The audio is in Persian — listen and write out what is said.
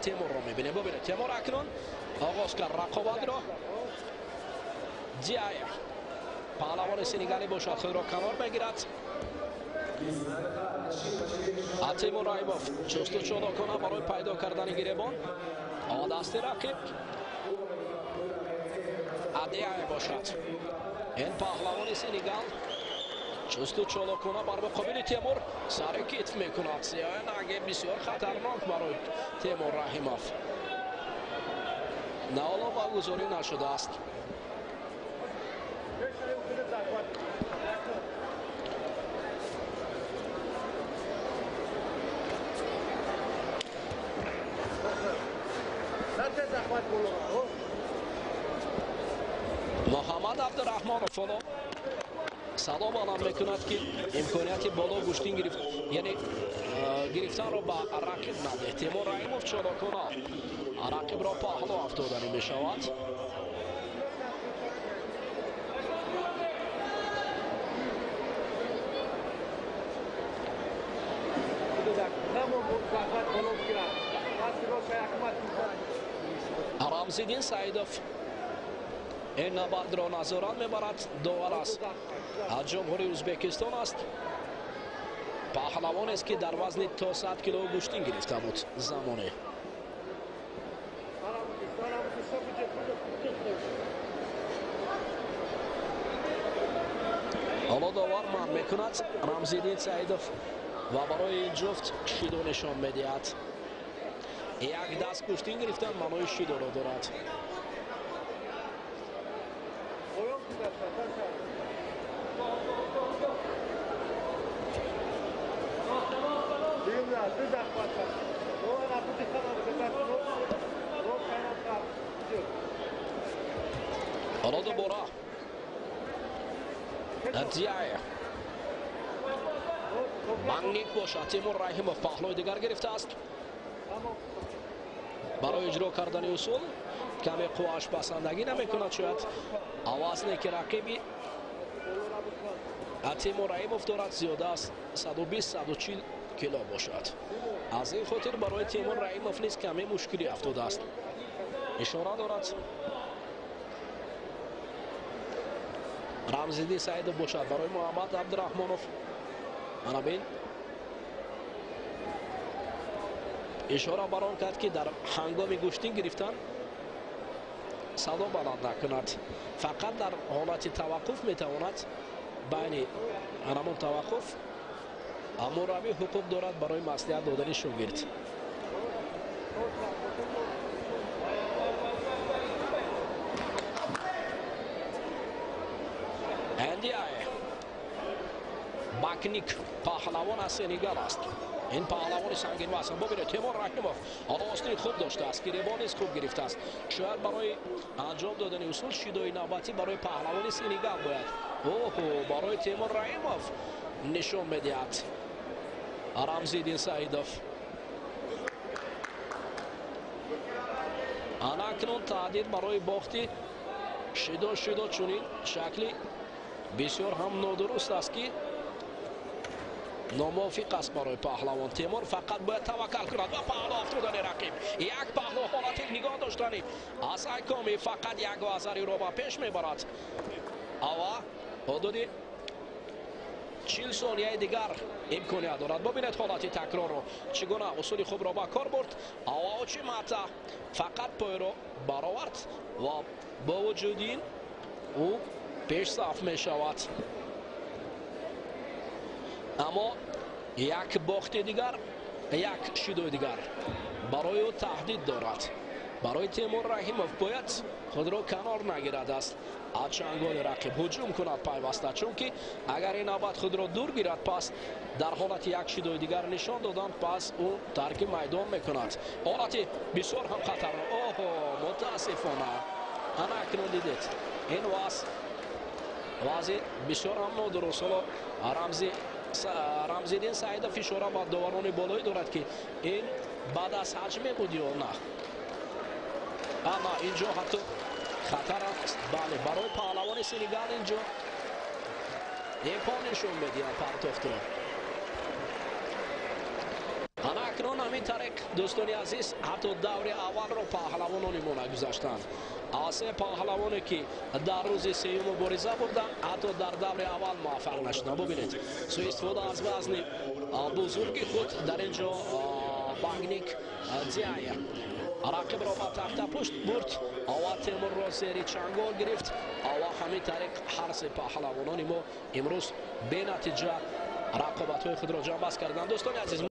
تیمور رو میبینیم. ببینید تیمور اکنون آغاز کرد رقابت را. دیایا پهلوان سنگالی باشد خود را کنار بگیرد. تیمور رایموف جستجو کنه برای پیدا کردن گریبان. دست رقیب دیایا باشد. این پهلوان سنگال جستجو کنه بر مقابل تیمور سر کتف میکند. سیاه بسیار خطرناک برای تیمور رحیموف. نالا برگزاری نشده است. محمد عبدالرحمانов صدا بلند میکند که امکانیت بالا گشتین گرفت، یعنی گرفتن را به رقیب نده. تیمور رحیموف چالاکانه رقیب را پهلو افتادنی می شود. رمزالدین سعیدوف این نبرد را نظارت میبرد. داور است از جمهوری ازبکستان است. پهلوان است که در وزن تا 100 کیلو گوشتین گرفته بود زمانه. حالا داور من میکند رمزالدین سعیدوف و برای این جفت شیدو نشان میدهد. یک دست گوشتین گرفتن معنای شیدو را دارد. حالا دوباره دیایا بانگیک باشد. تیمور رحیموف پهلوی دیگر گرفته است. برای اجرا کردن اصول کمی قواش پسندگی نمیکند. شاید وزنی که رقیبی تیمور رحیموف دارد زیاده است 120-140 کیلو باشد. از این خاطر برای تیمور رحیموف نیز کمی مشکلی افتاده است. اشاره دارد رمزالدین سعیدوف باشد برای محمد عبدالرحمانov. انا بین اشاره بر آن کرد که در هنگام گوشتین گرفتن صدا بلند نکند. فقط در حالت توقف میتواند بین همون توقف مربی حقوق دارد برای مصلحت دادن شاگرد. باکنیک پهلوان از سنگال است. این پهلوان سنگین وزن. ببینید تیمور رحیموف آستین خوب داشته است، گریبان خوب گرفته است. شاید برای انجام دادن اصول شیدوی نوبتی برای پهلوان سنگال باید برای تیمور رحیموف نشان میدهد رمزالدین سعیدوف. اکنون تعدید برای باختی شیدو چنین شکلی بسیار هم نادرست است که ناموافق است برای پهلوان. تیمور فقط باید توکل کند و پهلو افتادن رقیب. یک پهلو حالت نگاه داشتنی از ایکامی فقط یک وزری را به پیش میبرد. حدود 40 ثانیه دیگر امکانیت دارد. ببینید حالت تکرار رو چگونه اصول خوب را به کار برد. چی ماتا فقط پای را برآورد و با وجود این او پیش صف می شود. اما یک باخت دیگر، یک شیدو دیگر برای او تهدید دارد. برای تیمور رحیموف باید خود را کنار نگیرد است از چنگال رقیب هجوم کند پیوسته، چون که اگر این نوبت خود را دور گیرد پس در حالت یک شیدو دیگر نشان دادن پس او ترک میدان میکند. حالت بسیار هم خطرناک. متاسفانه انا اکنون دیدید این وضع بسیار هم نادرست. رمزالدین سعیدوف اشاره با داوران بالایی دارد که این بعد از حجم بود یا نه. اما اینجا حتی خطر است. بله برای پهلوان سنگال اینجا امکان نشون میدهد پرتافت را. اکنون همین тариқ дӯстони азиз ҳатто даври аввалро паҳлавонони мо нагузаштанд. асе паҳлавоне ки дар рӯзи сеюм мубориза буданд ҳатто дар даври аввал муваффақ нашуданд. бубинед суистифода аз вазни бузурги худ дар ин ҷо Багник Дзяя рақибро ба тахтапушт бурд ва Темурро зери чангол гирифт ва ҳамин тариқ ҳар се паҳлавонони мо имрӯз бенатиҷа рақобатҳои худро ҷамъбаст карданд. дӯстони азиз